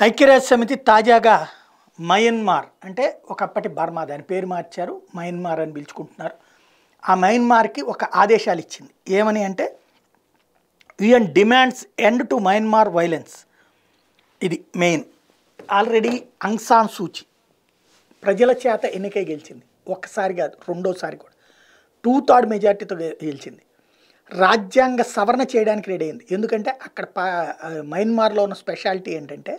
ఐక్యరాజ్య సమితి తాజాగా మయన్మార్ అంటే ఒకప్పటి బర్మా దాని పేరు మార్చారు, మయన్మార్ అని పిలుచుకుంటున్నారు. ఆ మయన్మార్కి ఒక ఆదేశాలు ఇచ్చింది. ఏమని అంటే UN demands end to Myanmar violence. ఇది main. Already Aung San Suu Kyi ప్రజల చేత ఎన్నికై గెలిచింది. ఒక్కసారి కాదు, రెండోసారి కూడా 2/3 మెజార్టీతో గెలిచింది. రాజ్యాంగ సవరణ చేయడానికి రెడీ అయింది. ఎందుకంటే అక్కడ మయన్మార్లో ఉన్న స్పెషాలిటీ ఏంటంటే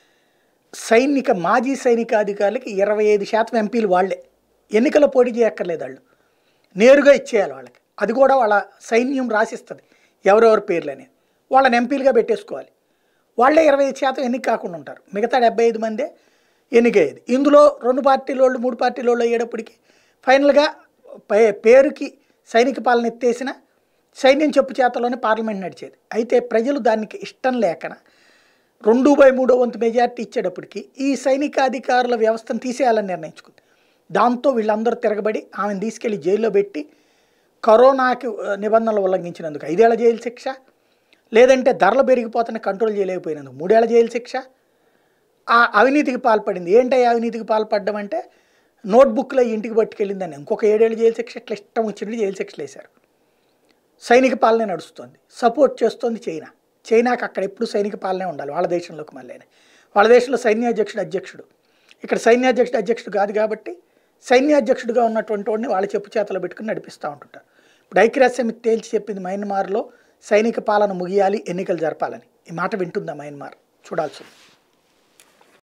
మాజీ సైనికాధికారులకి 25% ఎంపీలు వాళ్ళే. ఎన్నికల పోటీ చేయక్కర్లేదు, వాళ్ళు నేరుగా ఇచ్చేయాలి వాళ్ళకి. అది కూడా వాళ్ళ సైన్యం రాసిస్తుంది ఎవరెవరి పేర్లు అనేది. వాళ్ళని ఎంపీలుగా పెట్టేసుకోవాలి. వాళ్ళే 25% ఎన్నిక కాకుండా ఉంటారు. మిగతా 75 మందే ఎన్నికయ్యేది. ఇందులో 2 పార్టీల వాళ్ళు 3 పార్టీల వాళ్ళు అయ్యేటప్పటికి ఫైనల్గా పేరుకి సైనిక పాలన ఎత్తేసిన సైన్యం చెప్పు చేతలోనే పార్లమెంట్ నడిచేది. అయితే ప్రజలు దానికి ఇష్టం లేకన 2/3 వంతు మెజార్టీ ఇచ్చేటప్పటికి ఈ సైనికాధికారుల వ్యవస్థను తీసేయాలని నిర్ణయించుకుంది. దాంతో వీళ్ళందరూ తిరగబడి ఆమెను తీసుకెళ్లి జైల్లో పెట్టి కరోనాకి నిబంధనలు ఉల్లంఘించినందుకు 5 ఏళ్ల జైలు శిక్ష, లేదంటే ధరలు పెరిగిపోతున్న కంట్రోల్ చేయలేకపోయినందుకు 3 ఏళ్ల జైలు శిక్ష. ఆ అవినీతికి పాల్పడింది. ఏంటయ్యా అవినీతికి పాల్పడడం అంటే నోట్బుక్లో ఇంటికి పట్టుకెళ్ళిందని ఇంకొక 7 ఏళ్ల జైలు శిక్ష. ఇట్లా ఇష్టం వచ్చినట్టు జైలు శిక్షలు వేశారు. సైనిక పాలనే నడుస్తుంది, సపోర్ట్ చేస్తుంది చైనా. చైనాకి అక్కడ ఎప్పుడు సైనిక పాలనే ఉండాలి, వాళ్ళ దేశంలోకి మళ్ళీ. వాళ్ళ దేశంలో అధ్యక్షుడు. ఇక్కడ అధ్యక్షుడు కాదు కాబట్టి సైన్యాధ్యక్షుడిగా ఉన్నటువంటి వాడిని వాళ్ళ చెప్పు చేతలో పెట్టుకుని నడిపిస్తూ ఉంటుంటారు. ఇప్పుడు ఐక్యరాజ్య సమితి తేల్చి చెప్పింది మయన్మార్లో సైనిక పాలన ముగియాలి, ఎన్నికలు జరపాలని. ఈ మాట వింటుందా మయన్మార్? చూడాల్సింది.